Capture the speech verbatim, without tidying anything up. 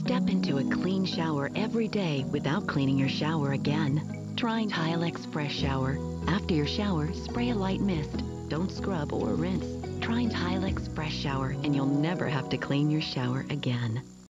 Step into a clean shower every day without cleaning your shower again. Try Tilex Fresh Shower. After your shower, spray a light mist. Don't scrub or rinse. Try Tilex Fresh Shower and you'll never have to clean your shower again.